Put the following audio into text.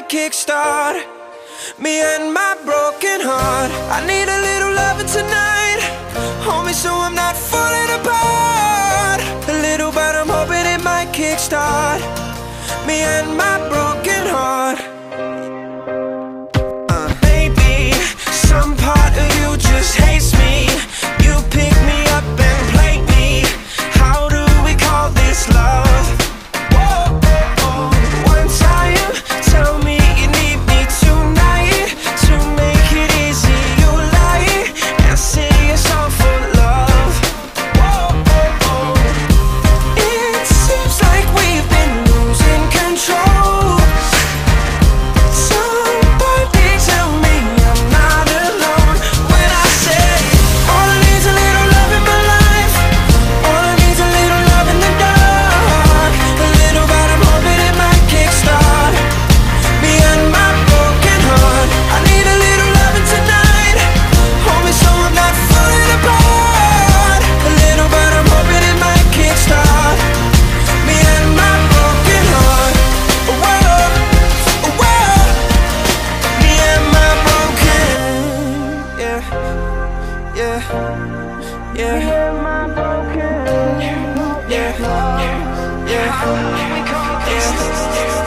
kickstart. Me and my broken heart. I need a little loving tonight. Hold me so I'm not falling apart. A little, but I'm hoping it might kickstart me and my broken heart. Maybe some part of you just hates me. You pick me up and play me. How do we call this love? Whoa, one time, tell me you need me tonight. To make it easy, you lie and sing a song for love. Whoa, it seems like we've been losing control. Somebody tell me I'm not alone when I say all I need's a little love in my life. All I need's a little love in the dark. A little, but I'm hoping it might kickstart me and my broken heart. I need a little loving tonight. Hold me so I'm not falling apart. A little, but I'm hoping it might kickstart me and my broken heart. Whoa, me and my broken, yeah, yeah, yeah, yeah, yeah, yeah.